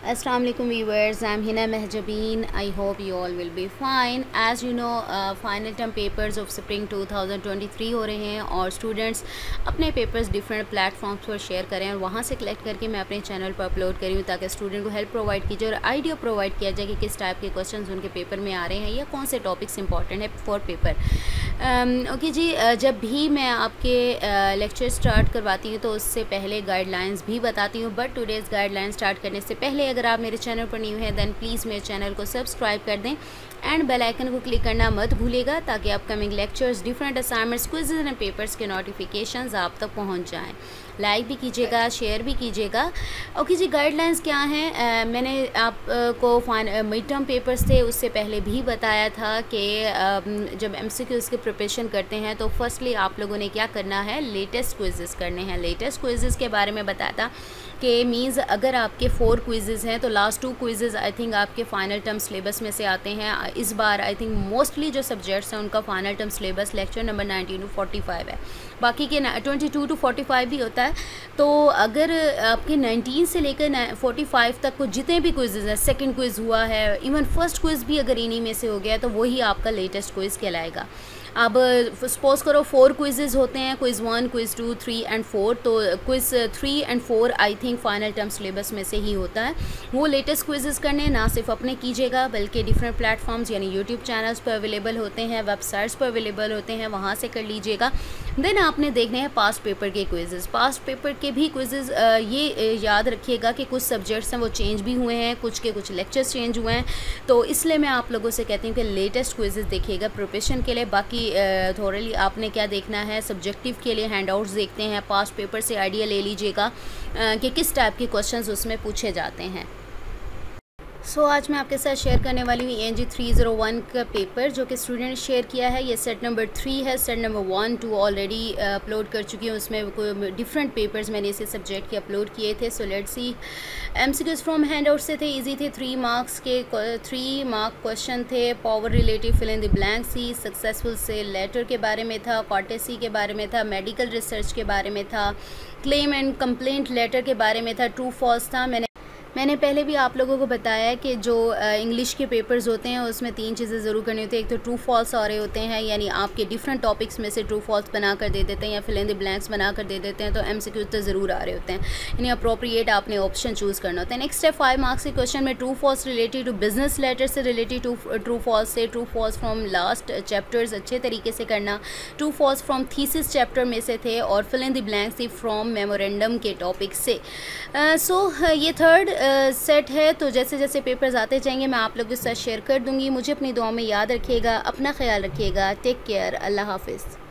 Assalamu alaikum viewers, I'm Hina Mehjabeen. I hope you all will be fine. As you know, final term papers of spring 2023 हो रहे हैं और students अपने papers different platforms पर share करें और वहाँ से कलेक्ट करके मैं अपने चैनल पर अपलोड करी हूँ ताकि स्टूडेंट को हेल्प प्रोवाइड कीजिए और आइडिया प्रोवाइड किया जाए कि किस टाइप के क्वेश्चंस उनके पेपर में आ रहे हैं या कौन से टॉपिक्स इंपॉर्टेंट है फॉर पेपर। ओके जी, जब भी मैं आपके लेक्चर स्टार्ट करवाती हूँ तो उससे पहले गाइडलाइंस भी बताती हूँ, बट टुडेज़ गाइडलाइन स्टार्ट करने से पहले अगर आप मेरे चैनल पर न्यू हैं देन प्लीज़ मेरे चैनल को सब्सक्राइब कर दें एंड बेल आइकन को क्लिक करना मत भूलिएगा ताकि upcoming lectures, different assignments, quizzes and papers के नोटिफिकेशंस आप तक पहुंच जाएं। लाइक भी कीजिएगा, शेयर भी कीजिएगा। ओके जी, गाइडलाइंस क्या हैं? मैंने आपको मिड टर्म पेपर्स थे उससे पहले भी बताया था कि जब एमसीक्यूज़ की प्रिपरेशन करते हैं तो फर्स्टली आप लोगों ने क्या करना है, लेटेस्ट क्विज़ेस करने हैं। लेटेस्ट क्विज़ेस के बारे में बताया था कि मीन्स अगर आपके 4 क्विज़ेस हैं तो लास्ट 2 क्विज़ेस आई थिंक आपके फ़ाइनल टर्म सिलेबस में से आते हैं। इस बार आई थिंक मोस्टली जो सब्जेक्ट्स हैं उनका final term syllabus lecture number 19 to 45 है, बाकी के 22 to 45 भी होता है। तो अगर आपके 19 से लेकर 45 तक को जितने भी क्विज़ेस हैं, सेकंड क्विज़ हुआ है, इवन फर्स्ट क्विज़ भी अगर इन्हीं में से हो गया तो वही आपका लेटेस्ट क्विज़ कहलाएगा। अब सपोज करो 4 क्विज़ेस होते हैं, क्विज़ 1, क्विज़ 2, 3 एंड 4, तो quiz 3 and 4 I think final term syllabus में से ही होता है। वो लेटेस्ट क्विज़ेस करने ना सिर्फ अपने कीजिएगा बल्कि डिफरेंट प्लेटफॉर्म्स यानी यूट्यूब चैनल्स पर अवेलेबल होते हैं, वेबसाइट्स पर अवेलेबल होते हैं, वहाँ से कर लीजिएगा। देन आपने देखने हैं पास्ट पेपर के क्विज़ेस। पास्ट पेपर के भी क्विज़ेस ये याद रखिएगा कि कुछ सब्जेक्ट्स हैं वो चेंज भी हुए हैं, कुछ के कुछ लेक्चर्स चेंज हुए हैं, तो इसलिए मैं आप लोगों से कहती हूँ कि लेटेस्ट क्विज़ेस देखिएगा प्रिपरेशन के लिए। बाकी थोड़ली आपने क्या देखना है, सब्जेक्टिव के लिए हैंडआउट्स देखते हैं, पास्ट पेपर से आइडिया ले लीजिएगा कि किस टाइप के क्वेश्चंस उसमें पूछे जाते हैं। आज मैं आपके साथ शेयर करने वाली हूँ ENG 301 का पेपर जो कि स्टूडेंट ने शेयर किया है। ये सेट नंबर 3 है, सेट नंबर 1, 2 ऑलरेडी अपलोड कर चुकी हूँ। उसमें डिफरेंट पेपर्स मैंने इसे सब्जेक्ट के अपलोड किए थे। So let's see, MCQs from handout से थे, इजी थे, 3 मार्क्स के 3 मार्क क्वेश्चन थे। Power relative fill in the blank सी, सक्सेसफुल से लेटर के बारे में था, कॉर्टेसी के बारे में था, मेडिकल रिसर्च के बारे में था, क्लेम एंड कंप्लेंट लेटर के बारे में था, ट्रू फॉल्स था। मैंने पहले भी आप लोगों को बताया है कि जो इंग्लिश के पेपर्स होते हैं उसमें 3 चीज़ें ज़रूर करनी होती है। एक तो ट्रू फॉल्स आ रहे होते हैं, यानी आपके डिफरेंट टॉपिक्स में से ट्रू फॉल्स बना कर दे देते हैं या फिल इन द ब्लैंक्स बना कर दे देते हैं, तो MCQ तो ज़रूर आ रहे होते हैं, यानी अप्रोप्रिएट आपने ऑप्शन चूज़ करना होता है। नेक्स्ट है 5 मार्क्स के क्वेश्चन में true false related to business letter से रिलेटेड टू ट्रू फॉल्स से, true false from last chapters अच्छे तरीके से करना, true false from thesis chapter में से थे और फिल इन द ब्लैंक्स थी फ्रॉम मेमोरेंडम के टॉपिक से। ये थर्ड सेट है, तो जैसे जैसे पेपर्स आते जाएंगे मैं आप लोगों के साथ शेयर कर दूंगी। मुझे अपनी दुआ में याद रखिएगा, अपना ख्याल रखिएगा, टेक केयर, अल्लाह हाफिज़।